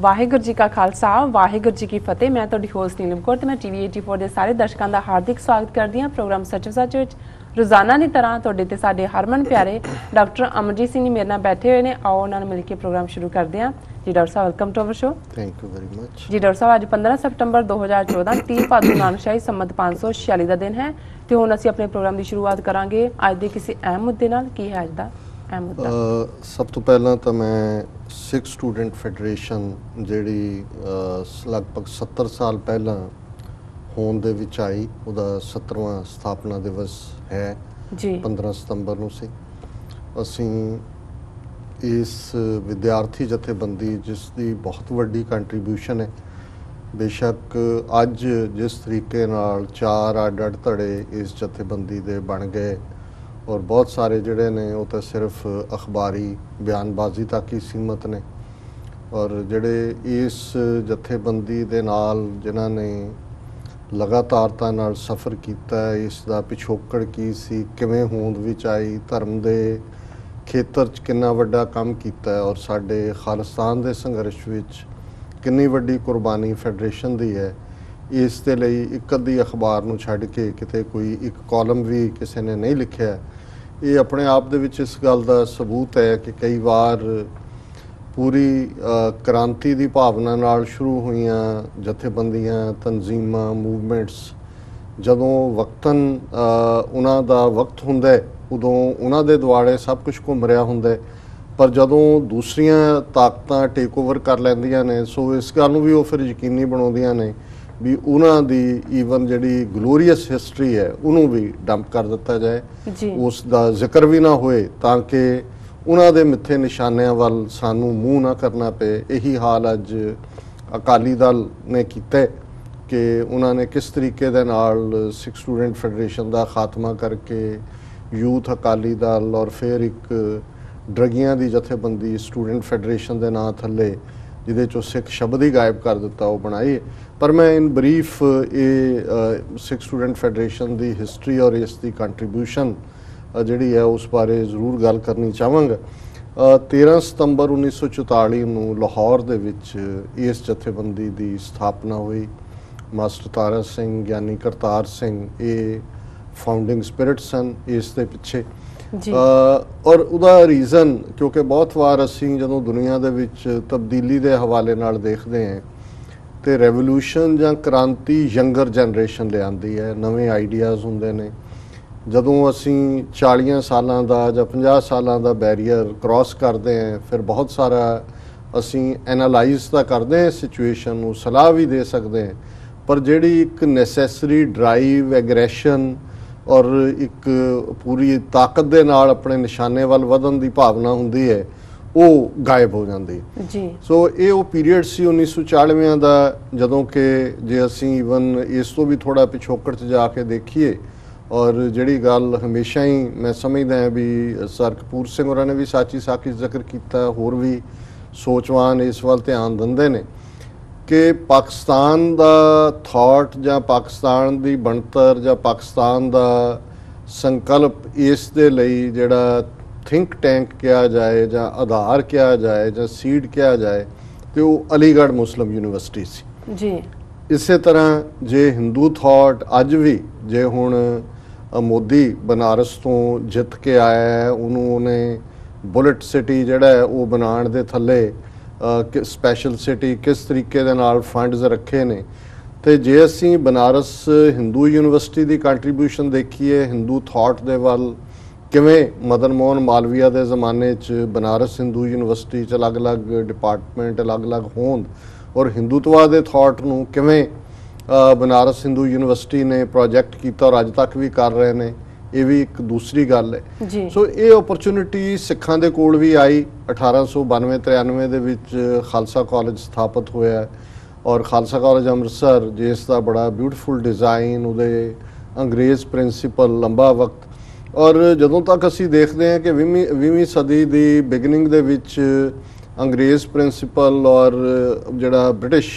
ਵਾਹਿਗੁਰੂ ਜੀ ਕਾ ਖਾਲਸਾ ਵਾਹਿਗੁਰੂ ਜੀ ਕੀ ਫਤਿਹ। मैं ਤੁਹਾਡੀ ਹੋਸਟ नीलम कौर ਤੇ मैं TV 84 ਦੇ ਸਾਰੇ ਦਰਸ਼ਕਾਂ ਦਾ ਹਾਰਦਿਕ ਸਵਾਗਤ ਕਰਦੀ ਹਾਂ ਪ੍ਰੋਗਰਾਮ ਸੱਚ ਵਿੱਚ। ਰੋਜ਼ਾਨਾ ਦੀ ਤਰ੍ਹਾਂ ਤੁਹਾਡੇ ਤੇ ਸਾਡੇ ਹਰਮਨ ਪਿਆਰੇ ਡਾਕਟਰ ਅਮਰਜੀਤ ਸਿੰਘ ਜੀ ਮੇਰੇ ਨਾਲ ਬੈਠੇ ਹੋਏ ਨੇ। ਆਓ ਉਹਨਾਂ ਨਾਲ ਮਿਲ ਕੇ ਪ੍ਰੋਗਰਾਮ ਸ਼ੁਰੂ ਕਰਦੇ ਹਾਂ। ਜੀ ਡਾਕਟਰ ਸਾਹਿਬ welcome to our show. Thank you very much. ਜੀ ਡਾਕਟਰ ਸਾਹਿਬ ਅੱਜ 15 ਸਤੰਬਰ 2014 30 ਭਾਦੋਂ ਨਾਨਕਸ਼ਾਹੀ ਸੰਮਤ 546 ਦਾ ਦਿਨ ਹੈ ਤੇ ਹੁਣ ਅਸੀਂ ਆਪਣੇ ਪ੍ਰੋਗਰਾਮ ਦੀ ਸ਼ੁਰੂਆਤ ਕਰਾਂਗੇ ਅੱਜ ਦੇ ਕਿਸੇ ਅਹਿਮ ਮੁੱਦੇ ਨਾਲ। ਕੀ ਹੈ ਅੱਜ ਦਾ ਅਹਿਮ ਮੁੱਦਾ? ਸਭ ਤੋਂ ਪਹਿਲਾਂ ਤਾਂ ਮੈਂ ਸਿੱਖ ਸਟੂਡੈਂਟ ਫੈਡਰੇਸ਼ਨ ਜਿਹੜੀ ਲਗਭਗ 70 ਸਾਲ ਪਹਿਲਾਂ ਹੋਂਦ ਦੇ ਵਿੱਚ ਆਈ, ਉਹਦਾ 70ਵਾਂ ਸਥਾਪਨਾ ਦਿਵਸ ਹੈ ਜੀ 15 ਸਤੰਬਰ ਨੂੰ ਸੀ। ਅਸੀਂ ਇਸ ਵਿਦਿਆਰਥੀ ਜਥੇਬੰਦੀ ਜਿਸ ਦੀ ਬਹੁਤ ਵੱਡੀ ਕੰਟਰੀਬਿਊਸ਼ਨ ਹੈ, ਬੇਸ਼ੱਕ ਅੱਜ ਜਿਸ ਤਰੀਕੇ ਨਾਲ 4 ਅੱਡ-ਅੱਡ ਧੜੇ ਇਸ ਜਥੇਬੰਦੀ ਦੇ ਬਣ ਗਏ ਔਰ ਬਹੁਤ ਸਾਰੇ ਜਿਹੜੇ ਨੇ ਉਹ ਤਾਂ ਸਿਰਫ ਅਖਬਾਰੀ ਬਿਆਨਬਾਜ਼ੀ ਤੱਕ ਹੀ ਸੀਮਤ ਨੇ, ਔਰ ਜਿਹੜੇ ਇਸ ਜਥੇਬੰਦੀ ਦੇ ਨਾਲ ਜਿਨ੍ਹਾਂ ਨੇ ਲਗਾਤਾਰਤਾ ਨਾਲ ਸਫ਼ਰ ਕੀਤਾ, ਇਸ ਦਾ ਪਿਛੋਕੜ ਕੀ ਸੀ, ਕਿਵੇਂ ਹੋਂਦ ਵਿੱਚ ਆਈ, ਧਰਮ ਦੇ ਖੇਤਰ 'ਚ ਕਿੰਨਾ ਵੱਡਾ ਕੰਮ ਕੀਤਾ ਔਰ ਸਾਡੇ ਖਾਲਿਸਤਾਨ ਦੇ ਸੰਘਰਸ਼ ਵਿੱਚ ਕਿੰਨੀ ਵੱਡੀ ਕੁਰਬਾਨੀ ਫੈਡਰੇਸ਼ਨ ਦੀ ਹੈ, ਇਸ ਦੇ ਲਈ ਇੱਕ ਅੱਧੀ ਅਖਬਾਰ ਨੂੰ ਛੱਡ ਕੇ ਕਿਤੇ ਕੋਈ ਇੱਕ ਕਾਲਮ ਵੀ ਕਿਸੇ ਨੇ ਨਹੀਂ ਲਿਖਿਆ। ਇਹ ਆਪਣੇ ਆਪ ਦੇ ਵਿੱਚ ਇਸ ਗੱਲ ਦਾ ਸਬੂਤ ਹੈ ਕਿ ਕਈ ਵਾਰ ਪੂਰੀ ਕ੍ਰਾਂਤੀ ਦੀ ਭਾਵਨਾ ਨਾਲ ਸ਼ੁਰੂ ਹੋਈਆਂ ਜਥੇਬੰਦੀਆਂ, ਤਨਜ਼ੀਮਾਂ, ਮੂਵਮੈਂਟਸ ਜਦੋਂ ਵਕਤਨ ਉਹਨਾਂ ਦਾ ਵਕਤ ਹੁੰਦਾ ਉਦੋਂ ਉਹਨਾਂ ਦੇ ਦੁਆਲੇ ਸਭ ਕੁਝ ਘੁੰਮ ਰਿਹਾ ਹੁੰਦਾ, ਪਰ ਜਦੋਂ ਦੂਸਰੀਆਂ ਤਾਕਤਾਂ ਟੇਕ ਓਵਰ ਕਰ ਲੈਂਦੀਆਂ ਨੇ ਸੋ ਇਸ ਗੱਲ ਨੂੰ ਵੀ ਉਹ ਫਿਰ ਯਕੀਨੀ ਬਣਾਉਂਦੀਆਂ ਨੇ ਵੀ ਉਹਨਾਂ ਦੀ ਈਵਨ ਜਿਹੜੀ ਗਲੋਰੀਅਸ ਹਿਸਟਰੀ ਹੈ ਉਹਨੂੰ ਵੀ ਡੰਪ ਕਰ ਦਿੱਤਾ ਜਾਏ, ਉਸ ਦਾ ਜ਼ਿਕਰ ਵੀ ਨਾ ਹੋਏ ਤਾਂ ਕਿ ਉਹਨਾਂ ਦੇ ਮਿੱਥੇ ਨਿਸ਼ਾਨਿਆਂ ਵੱਲ ਸਾਨੂੰ ਮੂੰਹ ਨਾ ਕਰਨਾ ਪਏ। ਇਹੀ ਹਾਲ ਅੱਜ ਅਕਾਲੀ ਦਲ ਨੇ ਕੀਤਾ ਕਿ ਉਹਨਾਂ ਨੇ ਕਿਸ ਤਰੀਕੇ ਦੇ ਨਾਲ ਸਿੱਖ ਸਟੂਡੈਂਟ ਫੈਡਰੇਸ਼ਨ ਦਾ ਖਾਤਮਾ ਕਰਕੇ ਯੂਥ ਅਕਾਲੀ ਦਲ ਔਰ ਫਿਰ ਇੱਕ ਡਰੱਗੀਆਂ ਦੀ ਜਥੇਬੰਦੀ ਸਟੂਡੈਂਟ ਫੈਡਰੇਸ਼ਨ ਦੇ ਨਾਂ ਥੱਲੇ ਜਿਹਦੇ 'ਚੋਂ ਸਿੱਖ ਸ਼ਬਦ ਹੀ ਗਾਇਬ ਕਰ ਦਿੱਤਾ ਉਹ ਬਣਾਈ। ਪਰ ਮੈਂ ਇਨ ਬਰੀਫ ਇਹ ਸਿੱਖ ਸਟੂਡੈਂਟ ਫੈਡਰੇਸ਼ਨ ਦੀ ਹਿਸਟਰੀ ਔਰ ਇਸ ਦੀ ਕੰਟਰੀਬਿਊਸ਼ਨ ਜਿਹੜੀ ਹੈ ਉਸ ਬਾਰੇ ਜ਼ਰੂਰ ਗੱਲ ਕਰਨੀ ਚਾਹਾਂਗਾ। 13 ਸਤੰਬਰ 1944 ਨੂੰ ਲਾਹੌਰ ਦੇ ਵਿੱਚ ਇਸ ਜਥੇਬੰਦੀ ਦੀ ਸਥਾਪਨਾ ਹੋਈ। ਮਾਸਟਰ ਤਾਰਾ ਸਿੰਘ, ਗਿਆਨੀ ਕਰਤਾਰ ਸਿੰਘ ਇਹ ਫਾਊਂਡਿੰਗ ਸਪਿਰਿਟ ਸਨ ਇਸ ਦੇ ਪਿੱਛੇ। ਔਰ ਉਹਦਾ ਰੀਜ਼ਨ ਕਿਉਂਕਿ ਬਹੁਤ ਵਾਰ ਅਸੀਂ ਜਦੋਂ ਦੁਨੀਆ ਦੇ ਵਿੱਚ ਤਬਦੀਲੀ ਦੇ ਹਵਾਲੇ ਨਾਲ ਦੇਖਦੇ ਹਾਂ ਤੇ ਰੈਵੋਲੂਸ਼ਨ ਜਾਂ ਕ੍ਰਾਂਤੀ ਯੰਗਰ ਜਨਰੇਸ਼ਨ ਲਿਆਂਦੀ ਹੈ, ਨਵੇਂ ਆਈਡੀਆਜ਼ ਹੁੰਦੇ ਨੇ। ਜਦੋਂ ਅਸੀਂ 40 ਸਾਲਾਂ ਦਾ ਜਾਂ 50 ਸਾਲਾਂ ਦਾ ਬੈਰੀਅਰ ਕ੍ਰਾਸ ਕਰਦੇ ਹਾਂ ਫਿਰ ਬਹੁਤ ਸਾਰਾ ਅਸੀਂ ਐਨਾਲਾਈਜ਼ ਤਾਂ ਕਰਦੇ ਹਾਂ ਸਿਚੁਏਸ਼ਨ ਨੂੰ, ਸਲਾਹ ਵੀ ਦੇ ਸਕਦੇ ਹਾਂ, ਪਰ ਜਿਹੜੀ ਇੱਕ ਨੈਸੈਸਰੀ ਡਰਾਈਵ, ਐਗਰੈਸ਼ਨ ਔਰ ਇੱਕ ਪੂਰੀ ਤਾਕਤ ਦੇ ਨਾਲ ਆਪਣੇ ਨਿਸ਼ਾਨੇ ਵੱਲ ਵਧਣ ਦੀ ਭਾਵਨਾ ਹੁੰਦੀ ਹੈ ਉਹ ਗਾਇਬ ਹੋ ਜਾਂਦੀ ਜੀ। ਸੋ ਇਹ ਉਹ ਪੀਰੀਅਡ ਸੀ 1940 ਦਾ ਜਦੋਂ ਕਿ ਜੇ ਅਸੀਂ ਈਵਨ ਇਸ ਤੋਂ ਵੀ ਥੋੜ੍ਹਾ ਪਿਛੋਕੜ 'ਚ ਜਾ ਕੇ ਦੇਖੀਏ ਔਰ ਜਿਹੜੀ ਗੱਲ ਹਮੇਸ਼ਾ ਹੀ ਮੈਂ ਸਮਝਦਾ ਵੀ ਸਰ ਕਪੂਰ ਸਿੰਘ ਹੋਰਾਂ ਨੇ ਵੀ ਸਾਚੀ ਸਾਖੀ ਜ਼ਿਕਰ ਕੀਤਾ, ਹੋਰ ਵੀ ਸੋਚਵਾਨ ਇਸ ਵੱਲ ਧਿਆਨ ਦਿੰਦੇ ਨੇ ਕਿ ਪਾਕਿਸਤਾਨ ਦਾ ਥਾਟ ਜਾਂ ਪਾਕਿਸਤਾਨ ਦੀ ਬਣਤਰ ਜਾਂ ਪਾਕਿਸਤਾਨ ਦਾ ਸੰਕਲਪ ਇਸ ਦੇ ਲਈ ਜਿਹੜਾ ਥਿੰਕ ਟੈਂਕ ਕਿਹਾ ਜਾਏ ਜਾਂ ਆਧਾਰ ਕਿਹਾ ਜਾਏ ਜਾਂ ਸੀਡ ਕਿਹਾ ਜਾਏ ਤੇ ਉਹ ਅਲੀਗੜ੍ਹ ਮੁਸਲਿਮ ਯੂਨੀਵਰਸਿਟੀ ਸੀ ਜੀ। ਇਸੇ ਤਰ੍ਹਾਂ ਜੇ ਹਿੰਦੂ ਥਾਟ ਅੱਜ ਵੀ ਜੇ ਹੁਣ ਮੋਦੀ ਬਨਾਰਸ ਤੋਂ ਜਿੱਤ ਕੇ ਆਇਆ ਹੈ ਉਹਨੂੰ ਉਹਨੇ ਬੁਲਟ ਸਿਟੀ ਜਿਹੜਾ ਹੈ ਉਹ ਬਣਾਉਣ ਦੇ ਥੱਲੇ ਸਪੈਸ਼ਲ ਸਿਟੀ ਕਿਸ ਤਰੀਕੇ ਦੇ ਨਾਲ ਫੰਡਸ ਰੱਖੇ ਨੇ, ਤੇ ਜੇ ਅਸੀਂ ਬਨਾਰਸ ਹਿੰਦੂ ਯੂਨੀਵਰਸਿਟੀ ਦੀ ਕੰਟਰੀਬਿਊਸ਼ਨ ਦੇਖੀਏ ਹਿੰਦੂ ਥਾਟ ਦੇ ਵੱਲ, ਕਿਵੇਂ ਮਦਨ ਮੋਹਨ ਮਾਲਵੀਆ ਦੇ ਜ਼ਮਾਨੇ 'ਚ ਬਨਾਰਸ ਹਿੰਦੂ ਯੂਨੀਵਰਸਿਟੀ 'ਚ ਅਲੱਗ-ਅਲੱਗ ਡਿਪਾਰਟਮੈਂਟ ਅਲੱਗ-ਅਲੱਗ ਹੋਂਦ ਔਰ ਹਿੰਦੂਤਵਾ ਦੇ ਥਾਟ ਨੂੰ ਕਿਵੇਂ ਬਨਾਰਸ ਹਿੰਦੂ ਯੂਨੀਵਰਸਿਟੀ ਨੇ ਪ੍ਰੋਜੈਕਟ ਕੀਤਾ ਔਰ ਅੱਜ ਤੱਕ ਵੀ ਕਰ ਰਹੇ ਨੇ, ਇਹ ਵੀ ਇੱਕ ਦੂਸਰੀ ਗੱਲ ਹੈ। ਸੋ ਇਹ ਓਪਰਚੁਨਿਟੀ ਸਿੱਖਾਂ ਦੇ ਕੋਲ ਵੀ ਆਈ। 1892-93 ਦੇ ਵਿੱਚ ਖਾਲਸਾ ਕਾਲਜ ਸਥਾਪਿਤ ਹੋਇਆ ਔਰ ਖਾਲਸਾ ਕਾਲਜ ਅੰਮ੍ਰਿਤਸਰ ਜਿਸ ਦਾ ਬੜਾ ਬਿਊਟੀਫੁਲ ਡਿਜ਼ਾਈਨ, ਉਹਦੇ ਅੰਗਰੇਜ਼ ਪ੍ਰਿੰਸੀਪਲ, ਲੰਬਾ ਵਕਤ ਔਰ ਜਦੋਂ ਤੱਕ ਅਸੀਂ ਦੇਖਦੇ ਹਾਂ ਕਿ 20ਵੀਂ ਸਦੀ ਦੀ ਬਿਗਨਿੰਗ ਦੇ ਵਿੱਚ ਅੰਗਰੇਜ਼ ਪ੍ਰਿੰਸੀਪਲ ਔਰ ਜਿਹੜਾ ਬ੍ਰਿਟਿਸ਼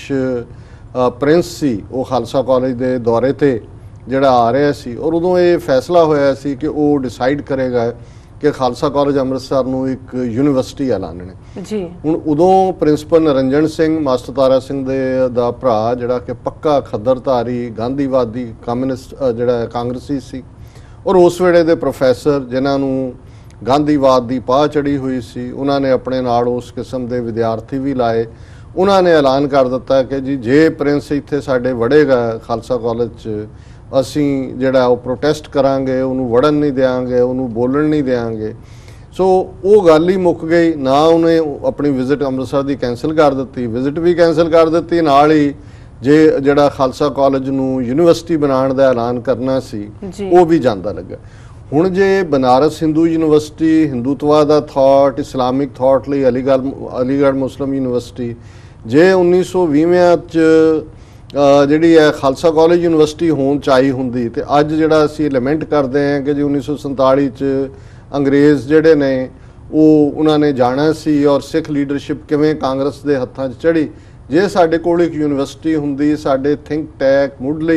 ਪ੍ਰਿੰਸ ਸੀ ਉਹ ਖਾਲਸਾ ਕਾਲਜ ਦੇ ਦੌਰੇ 'ਤੇ ਜਿਹੜਾ ਆ ਰਿਹਾ ਸੀ ਔਰ ਉਦੋਂ ਇਹ ਫੈਸਲਾ ਹੋਇਆ ਸੀ ਕਿ ਉਹ ਡਿਸਾਈਡ ਕਰੇਗਾ ਕਿ ਖਾਲਸਾ ਕਾਲਜ ਅੰਮ੍ਰਿਤਸਰ ਨੂੰ ਇੱਕ ਯੂਨੀਵਰਸਿਟੀ ਐਲਾਨਣੇ ਜੀ। ਹੁਣ ਉਦੋਂ ਪ੍ਰਿੰਸੀਪਲ ਨਰਿੰਜਨ ਸਿੰਘ ਮਾਸਟਰ ਤਾਰਾ ਸਿੰਘ ਦਾ ਭਰਾ ਜਿਹੜਾ ਕਿ ਪੱਕਾ ਖੱਦਰਧਾਰੀ ਗਾਂਧੀਵਾਦੀ ਕਮਿਊਨਿਸਟ ਜਿਹੜਾ ਕਾਂਗਰਸੀ ਸੀ, ਔਰ ਉਸ ਵੇਲੇ ਦੇ ਪ੍ਰੋਫੈਸਰ ਜਿਨ੍ਹਾਂ ਨੂੰ ਗਾਂਧੀਵਾਦ ਦੀ ਪਾਹ ਚੜੀ ਹੋਈ ਸੀ, ਉਹਨਾਂ ਨੇ ਆਪਣੇ ਨਾਲ ਉਸ ਕਿਸਮ ਦੇ ਵਿਦਿਆਰਥੀ ਵੀ ਲਾਏ। ਉਹਨਾਂ ਨੇ ਐਲਾਨ ਕਰ ਦਿੱਤਾ ਕਿ ਜੀ ਜੇ ਪ੍ਰਿੰਸ ਇੱਥੇ ਸਾਡੇ ਵੜੇਗਾ ਖਾਲਸਾ ਕਾਲਜ 'ਚ, ਅਸੀਂ ਜਿਹੜਾ ਉਹ ਪ੍ਰੋਟੈਸਟ ਕਰਾਂਗੇ, ਉਹਨੂੰ ਵੜਨ ਨਹੀਂ ਦਿਆਂਗੇ, ਉਹਨੂੰ ਬੋਲਣ ਨਹੀਂ ਦਿਆਂਗੇ। ਸੋ ਉਹ ਗੱਲ ਹੀ ਮੁੱਕ ਗਈ। ਨਾ ਉਹਨੇ ਆਪਣੀ ਵਿਜ਼ਿਟ ਅੰਮ੍ਰਿਤਸਰ ਦੀ ਕੈਂਸਲ ਕਰ ਦਿੱਤੀ, ਵਿਜ਼ਿਟ ਵੀ ਕੈਂਸਲ ਕਰ ਦਿੱਤੀ, ਨਾਲ ਹੀ ਜੇ ਜਿਹੜਾ ਖਾਲਸਾ ਕਾਲਜ ਨੂੰ ਯੂਨੀਵਰਸਿਟੀ ਬਣਾਉਣ ਦਾ ਐਲਾਨ ਕਰਨਾ ਸੀ ਉਹ ਵੀ ਜਾਂਦਾ ਲੱਗਾ। ਹੁਣ ਜੇ ਬਨਾਰਸ ਹਿੰਦੂ ਯੂਨੀਵਰਸਿਟੀ ਹਿੰਦੂਤਵਾ ਦਾ ਥਾਟ, ਇਸਲਾਮਿਕ ਥਾਟ ਲਈ ਅਲੀਗੜ੍ਹ ਮੁਸਲਿਮ ਯੂਨੀਵਰਸਿਟੀ, ਜੇ 1920 'ਚ ਜਿਹੜੀ ਹੈ ਖਾਲਸਾ ਕਾਲਜ ਯੂਨੀਵਰਸਿਟੀ ਹੋਣ ਚਾਹੀ ਹੁੰਦੀ, ਤੇ ਅੱਜ ਜਿਹੜਾ ਅਸੀਂ ਲਿਮੈਂਟ ਕਰਦੇ ਹਾਂ ਕਿ ਜੀ 1947 'ਚ ਅੰਗਰੇਜ਼ ਜਿਹੜੇ ਨੇ ਉਹਨਾਂ ਨੇ ਜਾਣਾ ਸੀ ਔਰ ਸਿੱਖ ਲੀਡਰਸ਼ਿਪ ਕਿਵੇਂ ਕਾਂਗਰਸ ਦੇ ਹੱਥਾਂ 'ਚ ਚੜੀ। ਜੇ ਸਾਡੇ ਕੋਲ ਇੱਕ ਯੂਨੀਵਰਸਿਟੀ ਹੁੰਦੀ, ਸਾਡੇ ਥਿੰਕ ਟੈਂਕ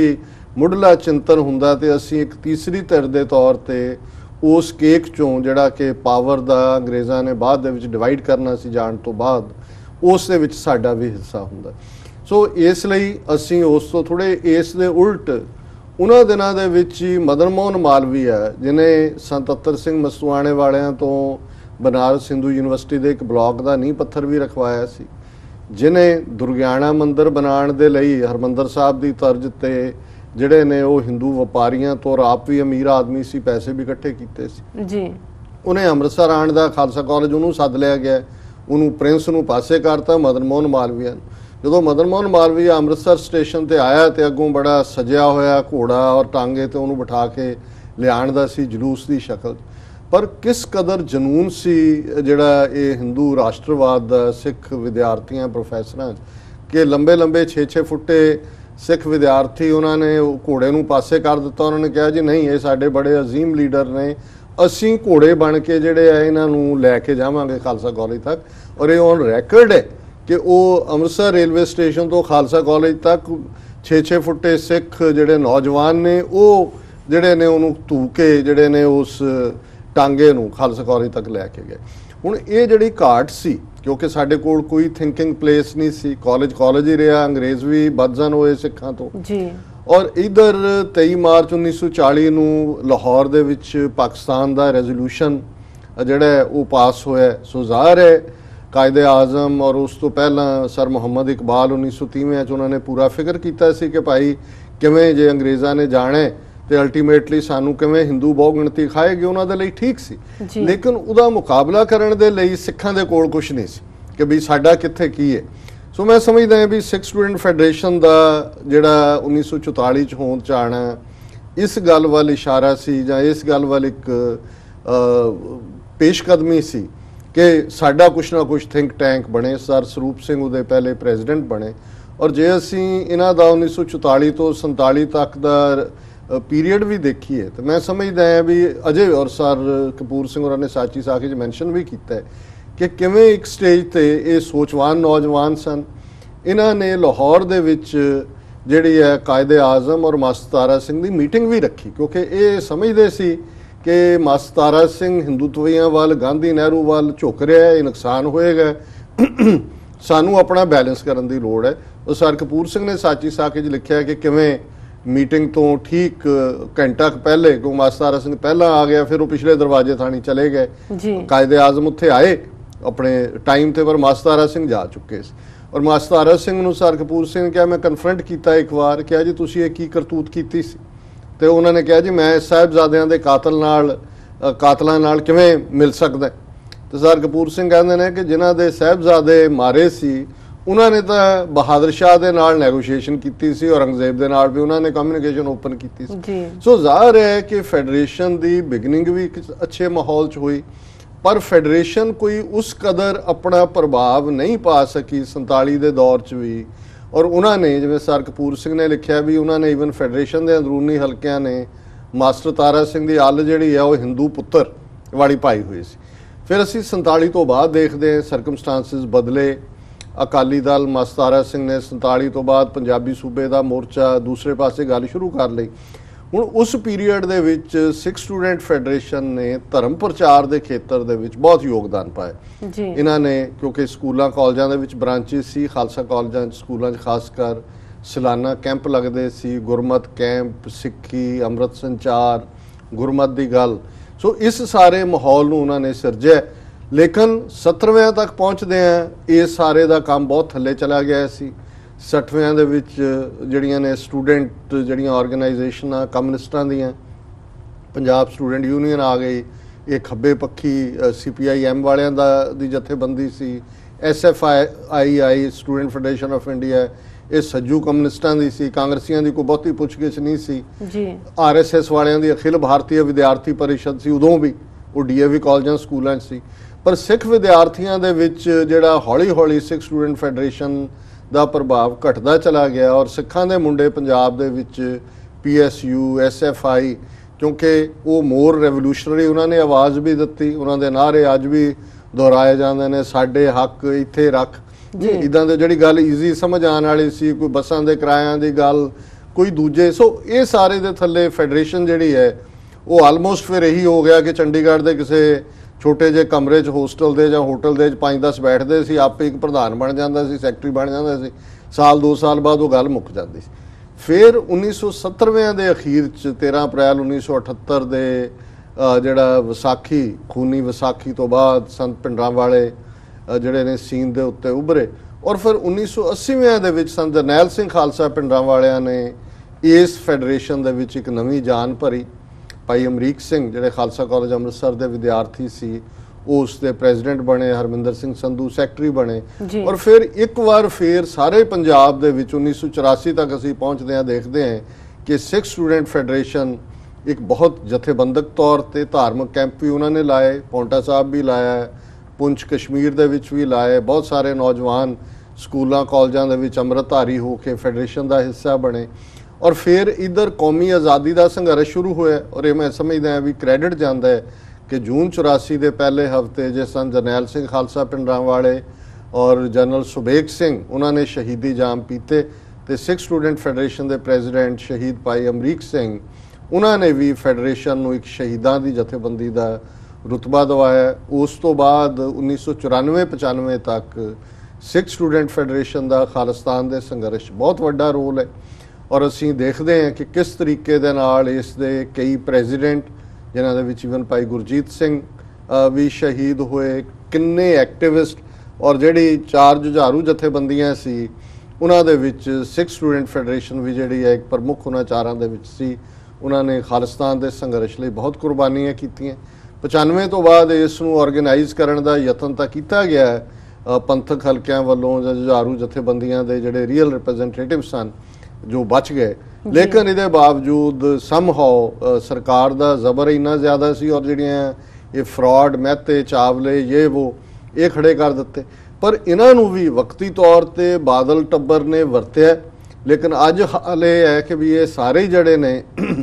ਮੁੱਢਲਾ ਚਿੰਤਨ ਹੁੰਦਾ, ਤੇ ਅਸੀਂ ਇੱਕ ਤੀਸਰੀ ਧਿਰ ਦੇ ਤੌਰ ਤੇ ਉਸ ਕੇਕ 'ਚੋਂ ਜਿਹੜਾ ਕਿ ਪਾਵਰ ਦਾ ਅੰਗਰੇਜ਼ਾਂ ਨੇ ਬਾਅਦ ਦੇ ਵਿੱਚ ਡਿਵਾਈਡ ਕਰਨਾ ਸੀ ਜਾਣ ਤੋਂ ਬਾਅਦ, ਉਸ ਦੇ ਵਿੱਚ ਸਾਡਾ ਵੀ ਹਿੱਸਾ ਹੁੰਦਾ। ਸੋ ਇਸ ਲਈ ਅਸੀਂ ਉਸ ਤੋਂ ਥੋੜ੍ਹੇ ਇਸ ਦੇ ਉਲਟ ਉਹਨਾਂ ਦਿਨਾਂ ਦੇ ਵਿੱਚ ਹੀ ਮਦਨ ਮੋਹਨ ਮਾਲਵੀ ਹੈ, ਜਿਹਨੇ ਸੰਤ ਅਤਰ ਸਿੰਘ ਮਸਤੂਆਣੇ ਵਾਲਿਆਂ ਤੋਂ ਬਨਾਰਸ ਹਿੰਦੂ ਯੂਨੀਵਰਸਿਟੀ ਦੇ ਇੱਕ ਬਲਾਕ ਦਾ ਨੀਂਹ ਪੱਥਰ ਵੀ ਰਖਵਾਇਆ ਸੀ, ਜਿਹਨੇ ਦੁਰਗਿਆਣਾ ਮੰਦਿਰ ਬਣਾਉਣ ਦੇ ਲਈ ਹਰਮੰਦਰ ਸਾਹਿਬ ਦੀ ਤਰਜ਼ ਤੇ ਜਿਹੜੇ ਨੇ ਉਹ ਹਿੰਦੂ ਵਪਾਰੀਆਂ ਤੋਂ, ਆਪ ਵੀ ਅਮੀਰ ਆਦਮੀ ਸੀ, ਪੈਸੇ ਵੀ ਇਕੱਠੇ ਕੀਤੇ ਸੀ ਜੀ। ਉਹਨੇ ਅੰਮ੍ਰਿਤਸਰ ਆਉਣ ਦਾ ਖਾਲਸਾ ਕਾਲਜ ਉਹਨੂੰ ਸੱਦ ਲਿਆ ਗਿਆ, ਉਹਨੂੰ ਪ੍ਰਿੰਸ ਨੂੰ ਪਾਸੇ ਕਰਤਾ ਮਦਨ ਮੋਹਨ ਮਾਲਵੀਆ ਨੂੰ। ਜਦੋਂ ਮਦਨ ਮੋਹਨ ਮਾਲਵੀਆ ਅੰਮ੍ਰਿਤਸਰ ਸਟੇਸ਼ਨ ਤੇ ਆਇਆ ਤੇ ਅੱਗੋਂ ਬੜਾ ਸਜਿਆ ਹੋਇਆ ਘੋੜਾ ਔਰ ਟਾਂਗੇ ਤੇ ਉਹਨੂੰ ਬਿਠਾ ਕੇ ਲਿਆਉਣ ਦਾ ਸੀ ਜਲੂਸ ਦੀ ਸ਼ਕਲ, ਪਰ ਕਿਸ ਕਦਰ ਜਨੂਨ ਸੀ ਜਿਹੜਾ ਇਹ ਹਿੰਦੂ ਰਾਸ਼ਟਰਵਾਦ ਦਾ ਸਿੱਖ ਵਿਦਿਆਰਥੀਆਂ ਪ੍ਰੋਫੈਸਰਾਂ ਕਿ ਲੰਬੇ 6-6 ਫੁੱਟੇ ਸਿੱਖ ਵਿਦਿਆਰਥੀ ਉਹਨਾਂ ਨੇ ਉਹ ਘੋੜੇ ਨੂੰ ਪਾਸੇ ਕਰ ਦਿੱਤਾ। ਉਹਨਾਂ ਨੇ ਕਿਹਾ ਜੀ ਨਹੀਂ, ਇਹ ਸਾਡੇ ਬੜੇ ਅਜ਼ੀਮ ਲੀਡਰ ਨੇ, ਅਸੀਂ ਘੋੜੇ ਬਣ ਕੇ ਜਿਹੜੇ ਆ ਇਹਨਾਂ ਨੂੰ ਲੈ ਕੇ ਜਾਵਾਂਗੇ ਖਾਲਸਾ ਕਾਲਜ ਤੱਕ। ਔਰ ਇਹ ਔਨ ਰੈਕਰਡ ਹੈ ਕਿ ਉਹ ਅੰਮ੍ਰਿਤਸਰ ਰੇਲਵੇ ਸਟੇਸ਼ਨ ਤੋਂ ਖਾਲਸਾ ਕਾਲਜ ਤੱਕ 6-6 ਫੁੱਟੇ ਸਿੱਖ ਜਿਹੜੇ ਨੌਜਵਾਨ ਨੇ ਉਹ ਜਿਹੜੇ ਨੇ ਉਹਨੂੰ ਧੂ ਕੇ ਜਿਹੜੇ ਨੇ ਉਸ ਟਾਂਗੇ ਨੂੰ ਖਾਲਸਾ ਕਾਲਜ ਤੱਕ ਲੈ ਕੇ ਗਏ। ਹੁਣ ਇਹ ਜਿਹੜੀ ਘਾਟ ਸੀ, ਕਿਉਂਕਿ ਸਾਡੇ ਕੋਲ ਕੋਈ ਥਿੰਕਿੰਗ ਪਲੇਸ ਨਹੀਂ ਸੀ, ਕਾਲਜ ਹੀ ਰਿਹਾ, ਅੰਗਰੇਜ਼ ਵੀ ਬਦਜ਼ਨ ਹੋਏ ਸਿੱਖਾਂ ਤੋਂ ਜੀ। ਔਰ ਇਧਰ 23 ਮਾਰਚ 1940 ਨੂੰ ਲਾਹੌਰ ਦੇ ਵਿੱਚ ਪਾਕਿਸਤਾਨ ਦਾ ਰੈਜ਼ੋਲੂਸ਼ਨ ਜਿਹੜਾ ਉਹ ਪਾਸ ਹੋਇਆ। ਸੋ ਜ਼ਾਹਰ ਹੈ ਕਾਇਦੇ ਆਜ਼ਮ ਔਰ ਉਸ ਤੋਂ ਪਹਿਲਾਂ ਸਰ ਮੁਹੰਮਦ ਇਕਬਾਲ 1930 'ਚ ਉਹਨਾਂ ਨੇ ਪੂਰਾ ਫਿਕਰ ਕੀਤਾ ਸੀ ਕਿ ਭਾਈ ਕਿਵੇਂ ਜੇ ਅੰਗਰੇਜ਼ਾਂ ਨੇ ਜਾਣੇ ਤੇ ਅਲਟੀਮੇਟਲੀ ਸਾਨੂੰ ਕਿਵੇਂ ਹਿੰਦੂ ਬਹੁਗਿਣਤੀ ਖਾਏਗੀ, ਉਹਨਾਂ ਦੇ ਲਈ ਠੀਕ ਸੀ। ਲੇਕਿਨ ਉਹਦਾ ਮੁਕਾਬਲਾ ਕਰਨ ਦੇ ਲਈ ਸਿੱਖਾਂ ਦੇ ਕੋਲ ਕੁਝ ਨਹੀਂ ਸੀ ਕਿ ਵੀ ਸਾਡਾ ਕਿੱਥੇ ਕੀ ਹੈ। ਸੋ ਮੈਂ ਸਮਝਦਾ ਹਾਂ ਵੀ ਸਿੱਖ ਸਟੂਡੈਂਟ ਫੈਡਰੇਸ਼ਨ ਦਾ ਜਿਹੜਾ 1944 'ਚ ਹੋਂਦ 'ਚ ਆਉਣਾ ਇਸ ਗੱਲ ਵੱਲ ਇਸ਼ਾਰਾ ਸੀ, ਜਾਂ ਇਸ ਗੱਲ ਵੱਲ ਇੱਕ ਪੇਸ਼ਕਦਮੀ ਸੀ ਕਿ ਸਾਡਾ ਕੁਛ ਨਾ ਕੁਛ ਥਿੰਕ ਟੈਂਕ ਬਣੇ। ਸਰ ਸਰੂਪ ਸਿੰਘ ਉਹਦੇ ਪਹਿਲੇ ਪ੍ਰੈਜ਼ੀਡੈਂਟ ਬਣੇ। ਔਰ ਜੇ ਅਸੀਂ ਇਹਨਾਂ ਦਾ 1944 ਤੋਂ 47 ਤੱਕ ਦਾ ਪੀਰੀਅਡ ਵੀ ਦੇਖੀਏ ਤਾਂ ਮੈਂ ਸਮਝਦਾ ਹਾਂ ਵੀ ਅਜੇ ਔਰ ਸਰ ਕਪੂਰ ਸਿੰਘ ਹੋਰਾਂ ਨੇ ਸਾਚੀ ਸਾਖੀ 'ਚ ਮੈਂਸ਼ਨ ਵੀ ਕੀਤਾ ਹੈ ਕਿ ਕਿਵੇਂ ਇੱਕ ਸਟੇਜ ਤੇ ਇਹ ਸੋਚਵਾਨ ਨੌਜਵਾਨ ਸਨ। ਇਹਨਾਂ ਨੇ ਲਾਹੌਰ ਦੇ ਵਿੱਚ ਜਿਹੜੀ ਹੈ ਕਾਇਦੇ ਆਜ਼ਮ ਔਰ ਮਾਸਟਰ ਤਾਰਾ ਸਿੰਘ ਦੀ ਮੀਟਿੰਗ ਵੀ ਰੱਖੀ, ਕਿਉਂਕਿ ਇਹ ਸਮਝਦੇ ਸੀ ਕਿ ਮਾਸਟਰ ਤਾਰਾ ਸਿੰਘ ਹਿੰਦੂਤਵੀਆਂ ਵੱਲ, ਗਾਂਧੀ ਨਹਿਰੂ ਵੱਲ ਝੁਕ ਰਿਹਾ ਹੈ, ਇਹ ਨੁਕਸਾਨ ਹੋਏਗਾ, ਸਾਨੂੰ ਆਪਣਾ ਬੈਲੈਂਸ ਕਰਨ ਦੀ ਲੋੜ ਹੈ। ਉਹ ਸਰ ਕਪੂਰ ਸਿੰਘ ਨੇ ਸਾਚੀ ਸਾਖੀ 'ਚ ਲਿਖਿਆ ਕਿ ਕਿਵੇਂ ਮੀਟਿੰਗ ਤੋਂ ਠੀਕ ਘੰਟਾ ਪਹਿਲੇ, ਕਿਉਂ ਮਾਸਟਰ ਤਾਰਾ ਸਿੰਘ ਪਹਿਲਾਂ ਆ ਗਿਆ, ਫਿਰ ਉਹ ਪਿਛਲੇ ਦਰਵਾਜ਼ੇ ਥਾਣੀ ਚਲੇ ਗਏ, ਕਾਇਦੇ ਆਜ਼ਮ ਉੱਥੇ ਆਏ ਆਪਣੇ ਟਾਈਮ ਤੇ, ਪਰ ਮਾਸਟਰ ਤਾਰਾ ਸਿੰਘ ਜਾ ਚੁੱਕੇ ਸੀ। ਔਰ ਮਾਸਟਰ ਤਾਰਾ ਸਿੰਘ ਨੂੰ ਸਰ ਕਪੂਰ ਸਿੰਘ ਨੇ ਕਿਹਾ, ਮੈਂ ਕਨਫਰੰਟ ਕੀਤਾ ਇੱਕ ਵਾਰ, ਕਿਹਾ ਜੀ ਤੁਸੀਂ ਇਹ ਕੀ ਕਰਤੂਤ ਕੀਤੀ ਸੀ? ਤੇ ਉਹਨਾਂ ਨੇ ਕਿਹਾ ਜੀ ਮੈਂ ਸਾਹਿਬਜ਼ਾਦਿਆਂ ਦੇ ਕਾਤਲਾਂ ਨਾਲ ਕਿਵੇਂ ਮਿਲ ਸਕਦਾ। ਤੇ ਸਰ ਕਪੂਰ ਸਿੰਘ ਕਹਿੰਦੇ ਨੇ ਕਿ ਜਿਨ੍ਹਾਂ ਦੇ ਸਾਹਿਬਜ਼ਾਦੇ ਮਾਰੇ ਸੀ ਉਹਨਾਂ ਨੇ ਤਾਂ ਬਹਾਦਰ ਸ਼ਾਹ ਦੇ ਨਾਲ ਨੈਗੋਸ਼ੀਏਸ਼ਨ ਕੀਤੀ ਸੀ, ਔਰੰਗਜ਼ੇਬ ਦੇ ਨਾਲ ਵੀ ਉਹਨਾਂ ਨੇ ਕਮਿਊਨੀਕੇਸ਼ਨ ਓਪਨ ਕੀਤੀ ਸੀ। ਸੋ ਜ਼ਾਹਰ ਹੈ ਕਿ ਫੈਡਰੇਸ਼ਨ ਦੀ ਬਿਗਨਿੰਗ ਵੀ ਇੱਕ ਅੱਛੇ ਮਾਹੌਲ 'ਚ ਹੋਈ, ਪਰ ਫੈਡਰੇਸ਼ਨ ਕੋਈ ਉਸ ਕਦਰ ਆਪਣਾ ਪ੍ਰਭਾਵ ਨਹੀਂ ਪਾ ਸਕੀ 47 ਦੇ ਦੌਰ 'ਚ ਵੀ। ਔਰ ਉਹਨਾਂ ਨੇ, ਜਿਵੇਂ ਸਰ ਕਪੂਰ ਸਿੰਘ ਨੇ ਲਿਖਿਆ ਵੀ ਉਹਨਾਂ ਨੇ ਈਵਨ ਫੈਡਰੇਸ਼ਨ ਦੇ ਅੰਦਰੂਨੀ ਹਲਕਿਆਂ ਨੇ ਮਾਸਟਰ ਤਾਰਾ ਸਿੰਘ ਦੀ ਅੱਲ ਜਿਹੜੀ ਆ ਉਹ ਹਿੰਦੂ ਪੁੱਤਰ ਵਾਲੀ ਪਾਈ ਹੋਈ ਸੀ। ਫਿਰ ਅਸੀਂ 47 ਤੋਂ ਬਾਅਦ ਦੇਖਦੇ ਹਾਂ ਸਰਕਮਸਟਾਂਸਿਸ ਬਦਲੇ। ਅਕਾਲੀ ਦਲ ਮਾਸਟਰ ਤਾਰਾ ਸਿੰਘ ਨੇ 47 ਤੋਂ ਬਾਅਦ ਪੰਜਾਬੀ ਸੂਬੇ ਦਾ ਮੋਰਚਾ ਦੂਸਰੇ ਪਾਸੇ ਗੱਲ ਸ਼ੁਰੂ ਕਰ ਲਈ। ਹੁਣ ਉਸ ਪੀਰੀਅਡ ਦੇ ਵਿੱਚ ਸਿੱਖ ਸਟੂਡੈਂਟ ਫੈਡਰੇਸ਼ਨ ਨੇ ਧਰਮ ਪ੍ਰਚਾਰ ਦੇ ਖੇਤਰ ਦੇ ਵਿੱਚ ਬਹੁਤ ਯੋਗਦਾਨ ਪਾਇਆ ਜੀ। ਇਹਨਾਂ ਨੇ, ਕਿਉਂਕਿ ਸਕੂਲਾਂ ਕਾਲਜਾਂ ਦੇ ਵਿੱਚ ਬ੍ਰਾਂਚਿਸ ਸੀ, ਖਾਲਸਾ ਕਾਲਜਾਂ 'ਚ ਸਕੂਲਾਂ 'ਚ ਖਾਸ ਕਰ ਸਾਲਾਨਾ ਕੈਂਪ ਲੱਗਦੇ ਸੀ, ਗੁਰਮਤ ਕੈਂਪ, ਸਿੱਖੀ, ਅੰਮ੍ਰਿਤ ਸੰਚਾਰ, ਗੁਰਮਤ ਦੀ ਗੱਲ। ਸੋ ਇਸ ਸਾਰੇ ਮਾਹੌਲ ਨੂੰ ਉਹਨਾਂ ਨੇ ਸਿਰਜਿਆ। ਲੇਕਿਨ 70ਵੇਂ ਤੱਕ ਪਹੁੰਚਦੇ ਆ ਇਹ ਸਾਰੇ ਦਾ ਕੰਮ ਬਹੁਤ ਥੱਲੇ ਚਲਾ ਗਿਆ ਸੀ। 60ਵੇਂ ਦੇ ਵਿੱਚ ਜਿਹੜੀਆਂ ਨੇ ਸਟੂਡੈਂਟ ਜਿਹੜੀਆਂ ਆਰਗੇਨਾਈਜੇਸ਼ਨਾਂ ਕਮਿਊਨਿਸਟਾਂ ਦੀਆਂ, ਪੰਜਾਬ ਸਟੂਡੈਂਟ ਯੂਨੀਅਨ ਆ ਗਈ, ਇਹ ਖੱਬੇ ਪੱਖੀ CPIM ਵਾਲਿਆਂ ਦੀ ਜਥੇਬੰਦੀ ਸੀ, SFI student federation of India ਇਹ ਸੱਜੂ ਕਮਿਊਨਿਸਟਾਂ ਦੀ ਸੀ, ਕਾਂਗਰਸੀਆਂ ਦੀ ਕੋਈ ਬਹੁਤੀ ਪੁੱਛਗਿੱਛ ਨਹੀਂ ਸੀ ਜੀ। RSS ਵਾਲਿਆਂ ਦੀ ਅਖਿਲ ਭਾਰਤੀ ਵਿਦਿਆਰਥੀ ਪਰਿਸ਼ਦ ਸੀ, ਉਦੋਂ ਵੀ ਉਹ DAV ਕਾਲਜਾਂ ਸਕੂਲਾਂ 'ਚ ਸੀ। ਪਰ ਸਿੱਖ ਵਿਦਿਆਰਥੀਆਂ ਦੇ ਵਿੱਚ ਜਿਹੜਾ ਹੌਲੀ ਹੌਲੀ ਸਿੱਖ ਸਟੂਡੈਂਟ ਫੈਡਰੇਸ਼ਨ ਦਾ ਪ੍ਰਭਾਵ ਘਟਦਾ ਚਲਾ ਗਿਆ, ਔਰ ਸਿੱਖਾਂ ਦੇ ਮੁੰਡੇ ਪੰਜਾਬ ਦੇ ਵਿੱਚ PSU, SFI, ਕਿਉਂਕਿ ਉਹ ਮੋਰ ਰੈਵੋਲੂਸ਼ਨਰੀ, ਉਹਨਾਂ ਨੇ ਆਵਾਜ਼ ਵੀ ਦਿੱਤੀ, ਉਹਨਾਂ ਦੇ ਨਾਅਰੇ ਅੱਜ ਵੀ ਦੁਹਰਾਏ ਜਾਂਦੇ ਨੇ, ਸਾਡੇ ਹੱਕ ਇੱਥੇ ਰੱਖ, ਇੱਦਾਂ ਦੇ ਜਿਹੜੀ ਗੱਲ ਈਜ਼ੀ ਸਮਝ ਆਉਣ ਵਾਲੀ ਸੀ, ਕੋਈ ਬੱਸਾਂ ਦੇ ਕਿਰਾਇਆਂ ਦੀ ਗੱਲ, ਕੋਈ ਦੂਜੇ। ਸੋ ਇਹ ਸਾਰੇ ਦੇ ਥੱਲੇ ਫੈਡਰੇਸ਼ਨ ਜਿਹੜੀ ਹੈ ਉਹ ਆਲਮੋਸਟ ਫਿਰ ਇਹੀ ਹੋ ਗਿਆ ਕਿ ਚੰਡੀਗੜ੍ਹ ਦੇ ਕਿਸੇ ਛੋਟੇ ਜਿਹੇ ਕਮਰੇ 'ਚ ਹੋਸਟਲ ਦੇ ਜਾਂ ਹੋਟਲ ਦੇ 'ਚ 5-10 ਬੈਠਦੇ ਸੀ, ਆਪੇ ਇੱਕ ਪ੍ਰਧਾਨ ਬਣ ਜਾਂਦਾ ਸੀ, ਸੈਕਟਰੀ ਬਣ ਜਾਂਦਾ ਸੀ, ਸਾਲ 2 ਸਾਲ ਬਾਅਦ ਉਹ ਗੱਲ ਮੁੱਕ ਜਾਂਦੀ ਸੀ। ਫਿਰ 1970ਵੇਂ ਦੇ ਅਖੀਰ 'ਚ 13 ਅਪ੍ਰੈਲ 1978 ਦੇ ਜਿਹੜਾ ਵਿਸਾਖੀ, ਖੂਨੀ ਵਿਸਾਖੀ ਤੋਂ ਬਾਅਦ ਸੰਤ ਭਿੰਡਰਾਂਵਾਲੇ ਜਿਹੜੇ ਨੇ ਸੀਨ ਦੇ ਉੱਤੇ ਉੱਭਰੇ, ਔਰ ਫਿਰ 1980ਵੇਂ ਦੇ ਵਿੱਚ ਸੰਤ ਜਰਨੈਲ ਸਿੰਘ ਖਾਲਸਾ ਭਿੰਡਰਾਂਵਾਲਿਆਂ ਨੇ ਇਸ ਫੈਡਰੇਸ਼ਨ ਦੇ ਵਿੱਚ ਇੱਕ ਨਵੀਂ ਜਾਨ ਭਰੀ। ਭਾਈ ਅਮਰੀਕ ਸਿੰਘ ਜਿਹੜੇ ਖਾਲਸਾ ਕਾਲਜ ਅੰਮ੍ਰਿਤਸਰ ਦੇ ਵਿਦਿਆਰਥੀ ਸੀ, ਉਹ ਉਸ ਦੇ ਪ੍ਰੈਜ਼ੀਡੈਂਟ ਬਣੇ, ਹਰਮਿੰਦਰ ਸਿੰਘ ਸੰਧੂ ਸੈਕਟਰੀ ਬਣੇ, ਔਰ ਫਿਰ ਇੱਕ ਵਾਰ ਫਿਰ ਸਾਰੇ ਪੰਜਾਬ ਦੇ ਵਿੱਚ 1984 ਤੱਕ ਅਸੀਂ ਪਹੁੰਚਦੇ ਹਾਂ, ਦੇਖਦੇ ਹਾਂ ਕਿ ਸਿੱਖ ਸਟੂਡੈਂਟ ਫੈਡਰੇਸ਼ਨ ਇੱਕ ਬਹੁਤ ਜਥੇਬੰਦਕ ਤੌਰ ਤੇ ਧਾਰਮਿਕ ਕੈਂਪ ਵੀ ਉਹਨਾਂ ਨੇ ਲਾਏ, ਪੌਂਟਾ ਸਾਹਿਬ ਵੀ ਲਾਇਆ, ਪੁੰਛ ਕਸ਼ਮੀਰ ਦੇ ਵਿੱਚ ਵੀ ਲਾਏ, ਬਹੁਤ ਸਾਰੇ ਨੌਜਵਾਨ ਸਕੂਲਾਂ ਕਾਲਜਾਂ ਦੇ ਵਿੱਚ ਅੰਮ੍ਰਿਤਧਾਰੀ ਹੋ ਕੇ ਫੈਡਰੇਸ਼ਨ ਦਾ ਹਿੱਸਾ ਬਣੇ। ਔਰ ਫਿਰ ਇੱਧਰ ਕੌਮੀ ਆਜ਼ਾਦੀ ਦਾ ਸੰਘਰਸ਼ ਸ਼ੁਰੂ ਹੋਇਆ, ਔਰ ਇਹ ਮੈਂ ਸਮਝਦਾ ਹਾਂ ਵੀ ਕ੍ਰੈਡਿਟ ਜਾਂਦਾ ਹੈ ਕਿ ਜੂਨ 84 ਦੇ ਪਹਿਲੇ ਹਫ਼ਤੇ ਜੇ ਸੰਤ ਜਰਨੈਲ ਸਿੰਘ ਖਾਲਸਾ ਭਿੰਡਰਾਂਵਾਲੇ ਔਰ ਜਨਰਲ ਸੁਬੇਗ ਸਿੰਘ ਉਹਨਾਂ ਨੇ ਸ਼ਹੀਦੀ ਜਾਮ ਪੀਤੇ, ਤੇ ਸਿੱਖ ਸਟੂਡੈਂਟ ਫੈਡਰੇਸ਼ਨ ਦੇ ਪ੍ਰੈਜ਼ੀਡੈਂਟ ਸ਼ਹੀਦ ਭਾਈ ਅਮਰੀਕ ਸਿੰਘ ਉਹਨਾਂ ਨੇ ਵੀ ਫੈਡਰੇਸ਼ਨ ਨੂੰ ਇੱਕ ਸ਼ਹੀਦਾਂ ਦੀ ਜਥੇਬੰਦੀ ਦਾ ਰੁਤਬਾ ਦਵਾਇਆ। ਉਸ ਤੋਂ ਬਾਅਦ 1994-95 ਤੱਕ ਸਿੱਖ ਸਟੂਡੈਂਟ ਫੈਡਰੇਸ਼ਨ ਦਾ ਖਾਲਿਸਤਾਨ ਦੇ ਸੰਘਰਸ਼ ਬਹੁਤ ਵੱਡਾ ਰੋਲ ਹੈ, ਔਰ ਅਸੀਂ ਦੇਖਦੇ ਹਾਂ ਕਿ ਕਿਸ ਤਰੀਕੇ ਦੇ ਨਾਲ ਇਸ ਦੇ ਕਈ ਪ੍ਰੈਜ਼ੀਡੈਂਟ, ਜਿਨ੍ਹਾਂ ਦੇ ਵਿੱਚ ਇਵਨ ਭਾਈ ਗੁਰਜੀਤ ਸਿੰਘ ਵੀ ਸ਼ਹੀਦ ਹੋਏ, ਕਿੰਨੇ ਐਕਟਿਵਿਸਟ, ਔਰ ਜਿਹੜੀ 4 ਜੁਝਾਰੂ ਜਥੇਬੰਦੀਆਂ ਸੀ ਉਹਨਾਂ ਦੇ ਵਿੱਚ ਸਿੱਖ ਸਟੂਡੈਂਟ ਫੈਡਰੇਸ਼ਨ ਵੀ ਜਿਹੜੀ ਹੈ ਇੱਕ ਪ੍ਰਮੁੱਖ ਉਹਨਾਂ ਚਾਰਾਂ ਦੇ ਵਿੱਚ ਸੀ। ਉਹਨਾਂ ਨੇ ਖਾਲਿਸਤਾਨ ਦੇ ਸੰਘਰਸ਼ ਲਈ ਬਹੁਤ ਕੁਰਬਾਨੀਆਂ ਕੀਤੀਆਂ। 95 ਤੋਂ ਬਾਅਦ ਇਸ ਨੂੰ ਆਰਗੇਨਾਈਜ਼ ਕਰਨ ਦਾ ਯਤਨ ਤਾਂ ਕੀਤਾ ਗਿਆ ਪੰਥਕ ਹਲਕਿਆਂ ਵੱਲੋਂ ਜਾਂ ਜੁਝਾਰੂ ਜਥੇਬੰਦੀਆਂ ਦੇ ਜਿਹੜੇ ਰੀਅਲ ਰਿਪਰੈਜ਼ੈਂਟੇਟਿਵ ਸਨ ਜੋ ਬਚ ਗਏ, ਲੇਕਿਨ ਇਹਦੇ ਬਾਵਜੂਦ ਸਮਹਾਉ ਸਰਕਾਰ ਦਾ ਜ਼ਬਰ ਇੰਨਾ ਜ਼ਿਆਦਾ ਸੀ, ਔਰ ਜਿਹੜੀਆਂ ਇਹ ਫਰਾਡ, ਮਹਿਤੇ, ਚਾਵਲੇ, ਇਹ ਖੜੇ ਕਰ ਦਿੱਤੇ। ਪਰ ਇਹਨਾਂ ਨੂੰ ਵੀ ਵਕਤੀ ਤੌਰ ਤੇ ਬਾਦਲ ਟੱਬਰ ਨੇ ਵਰਤਿਆ, ਲੇਕਿਨ ਅੱਜ ਹਾਲ ਇਹ ਹੈ ਕਿ ਵੀ ਇਹ ਸਾਰੇ ਜਿਹੜੇ ਨੇ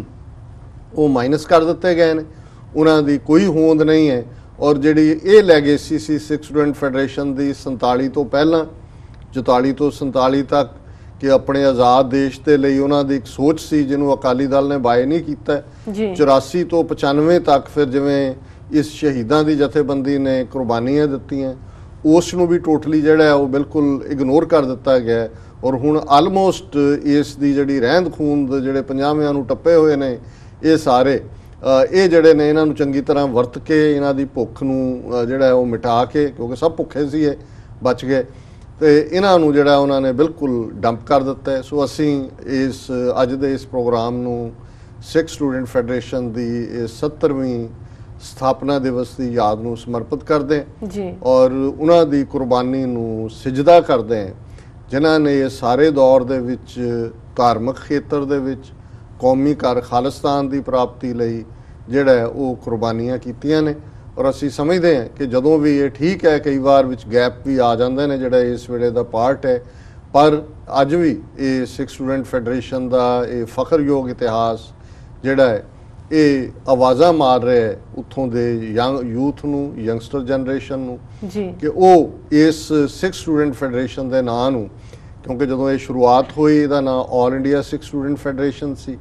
ਉਹ ਮਾਈਨਸ ਕਰ ਦਿੱਤੇ ਗਏ ਨੇ, ਉਹਨਾਂ ਦੀ ਕੋਈ ਹੋਂਦ ਨਹੀਂ ਹੈ। ਔਰ ਜਿਹੜੀ ਇਹ ਲੈਗੇਸੀ ਸੀ ਸਿੱਖ ਸਟੂਡੈਂਟ ਫੈਡਰੇਸ਼ਨ ਦੀ 47 ਤੋਂ ਪਹਿਲਾਂ, 44 ਤੋਂ 47 ਤੱਕ, ਕਿ ਆਪਣੇ ਆਜ਼ਾਦ ਦੇਸ਼ ਦੇ ਲਈ ਉਹਨਾਂ ਦੀ ਇੱਕ ਸੋਚ ਸੀ ਜਿਹਨੂੰ ਅਕਾਲੀ ਦਲ ਨੇ ਬਾਏ ਨਹੀਂ ਕੀਤਾ। 84 ਤੋਂ 95 ਤੱਕ ਫਿਰ ਜਿਵੇਂ ਇਸ ਸ਼ਹੀਦਾਂ ਦੀ ਜਥੇਬੰਦੀ ਨੇ ਕੁਰਬਾਨੀਆਂ ਦਿੱਤੀਆਂ, ਉਸ ਨੂੰ ਵੀ ਟੋਟਲੀ ਜਿਹੜਾ ਉਹ ਬਿਲਕੁਲ ਇਗਨੋਰ ਕਰ ਦਿੱਤਾ ਗਿਆ। ਔਰ ਹੁਣ ਆਲਮੋਸਟ ਇਸ ਦੀ ਜਿਹੜੀ ਰਹਿੰਦ ਖੂੰਦ ਜਿਹੜੇ 50ਵਿਆਂ ਨੂੰ ਟੱਪੇ ਹੋਏ ਨੇ, ਇਹ ਸਾਰੇ ਇਹ ਜਿਹੜੇ ਨੇ ਇਹਨਾਂ ਨੂੰ ਚੰਗੀ ਤਰ੍ਹਾਂ ਵਰਤ ਕੇ ਇਹਨਾਂ ਦੀ ਭੁੱਖ ਨੂੰ ਜਿਹੜਾ ਉਹ ਮਿਟਾ ਕੇ, ਕਿਉਂਕਿ ਸਭ ਭੁੱਖੇ ਸੀ ਇਹ ਬਚ ਗਏ, ਤੇ ਇਹਨਾਂ ਨੂੰ ਜਿਹੜਾ ਉਹਨਾਂ ਨੇ ਬਿਲਕੁਲ ਡੰਪ ਕਰ ਦਿੱਤਾ। ਸੋ ਅਸੀਂ ਇਸ ਅੱਜ ਦੇ ਇਸ ਪ੍ਰੋਗਰਾਮ ਨੂੰ ਸਿੱਖ ਸਟੂਡੈਂਟ ਫੈਡਰੇਸ਼ਨ ਦੀ ਇਹ 70ਵੀਂ ਸਥਾਪਨਾ ਦਿਵਸ ਦੀ ਯਾਦ ਨੂੰ ਸਮਰਪਿਤ ਕਰਦੇ ਹਾਂ ਔਰ ਉਹਨਾਂ ਦੀ ਕੁਰਬਾਨੀ ਨੂੰ ਸਿਜਦਾ ਕਰਦੇ ਹਾਂ, ਜਿਨ੍ਹਾਂ ਨੇ ਇਹ ਸਾਰੇ ਦੌਰ ਦੇ ਵਿੱਚ ਧਾਰਮਿਕ ਖੇਤਰ ਦੇ ਵਿੱਚ ਕੌਮੀ ਘਰ ਖਾਲਿਸਤਾਨ ਦੀ ਪ੍ਰਾਪਤੀ ਲਈ ਜਿਹੜਾ ਉਹ ਕੁਰਬਾਨੀਆਂ ਕੀਤੀਆਂ ਨੇ। ਔਰ ਅਸੀਂ ਸਮਝਦੇ ਹਾਂ ਕਿ ਜਦੋਂ ਵੀ ਇਹ ਠੀਕ ਹੈ ਕਈ ਵਾਰ ਵਿੱਚ ਗੈਪ ਵੀ ਆ ਜਾਂਦੇ ਨੇ ਜਿਹੜਾ ਇਸ ਵੇਲੇ ਦਾ ਪਾਰਟ ਹੈ, ਪਰ ਅੱਜ ਵੀ ਇਹ ਸਿੱਖ ਸਟੂਡੈਂਟ ਫੈਡਰੇਸ਼ਨ ਦਾ ਇਹ ਫਖਰਯੋਗ ਇਤਿਹਾਸ ਜਿਹੜਾ ਹੈ ਇਹ ਆਵਾਜ਼ਾਂ ਮਾਰ ਰਿਹਾ ਹੈ ਉੱਥੋਂ ਦੇ ਯੂਥ ਨੂੰ, ਯੰਗਸਟਰ ਜਨਰੇਸ਼ਨ ਨੂੰ, ਕਿ ਉਹ ਇਸ ਸਿੱਖ ਸਟੂਡੈਂਟ ਫੈਡਰੇਸ਼ਨ ਦੇ ਨਾਂ ਨੂੰ, ਕਿਉਂਕਿ ਜਦੋਂ ਇਹ ਸ਼ੁਰੂਆਤ ਹੋਈ ਇਹਦਾ ਨਾਂ all India Sikh student federation ਸੀ,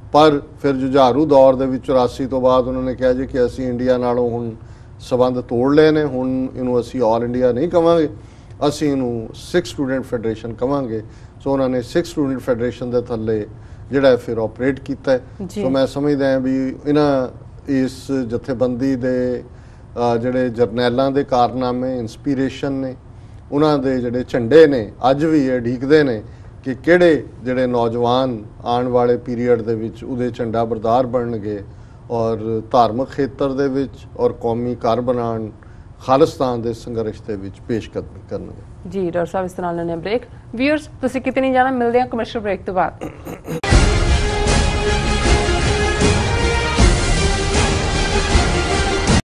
ਪਰ ਫਿਰ ਜੁਝਾਰੂ ਦੌਰ ਦੇ ਵਿੱਚ 84 ਤੋਂ ਬਾਅਦ ਉਹਨਾਂ ਨੇ ਕਿਹਾ ਜੀ ਕਿ ਅਸੀਂ ਇੰਡੀਆ ਨਾਲੋਂ ਹੁਣ ਸਬੰਧ ਤੋੜ ਲਏ ਨੇ, ਹੁਣ ਇਹਨੂੰ ਅਸੀਂ ਆਲ ਇੰਡੀਆ ਨਹੀਂ ਕਵਾਂਗੇ, ਅਸੀਂ ਇਹਨੂੰ ਸਿੱਖ ਸਟੂਡੈਂਟ ਫੈਡਰੇਸ਼ਨ ਕਵਾਂਗੇ। ਸੋ ਉਹਨਾਂ ਨੇ ਸਿੱਖ ਸਟੂਡੈਂਟ ਫੈਡਰੇਸ਼ਨ ਦੇ ਥੱਲੇ ਜਿਹੜਾ ਹੈ ਫਿਰ ਆਪਰੇਟ ਕੀਤਾ ਹੈ। ਸੋ ਮੈਂ ਸਮਝਦਾ ਹਾਂ ਵੀ ਇਹਨਾਂ ਇਸ ਜਥੇਬੰਦੀ ਦੇ ਜਿਹੜੇ ਜਰਨੈਲਾਂ ਦੇ ਕਾਰਨਾਮੇ ਇਨਸਪੀਰੇਸ਼ਨ ਨੇ, ਉਹਨਾਂ ਦੇ ਜਿਹੜੇ ਝੰਡੇ ਨੇ ਅੱਜ ਵੀ ਇਹ ਉਡੀਕਦੇ ਨੇ ਕਿ ਕਿਹੜੇ ਜਿਹੜੇ ਨੌਜਵਾਨ ਆਉਣ ਵਾਲੇ ਪੀਰੀਅਡ ਦੇ ਵਿੱਚ ਉਹਦੇ ਝੰਡਾ ਬਰਦਾਰ ਬਣਨਗੇ ਔਰ ਧਾਰਮਿਕ ਖੇਤਰ ਦੇ ਵਿੱਚ ਔਰ ਕੌਮੀ ਘਰ ਬਣਾਉਣ ਖਾਲਿਸਤਾਨ ਦੇ ਸੰਘਰਸ਼ ਦੇ ਵਿੱਚ ਪੇਸ਼ਕਦਮੀ ਕਰਨਗੇ। ਜੀ ਡਾਕਟਰ ਸਾਹਿਬ, ਇਸ ਤਰ੍ਹਾਂ ਲੈਣੇ ਬ੍ਰੇਕ। ਵੀਅਰਸ ਤੁਸੀਂ ਕਿਤੇ ਨਹੀਂ ਜਾਣਾ, ਮਿਲਦੇ ਹਾਂ ਕਮਰਸ਼ੀਅਲ ਬ੍ਰੇਕ ਤੋਂ ਬਾਅਦ।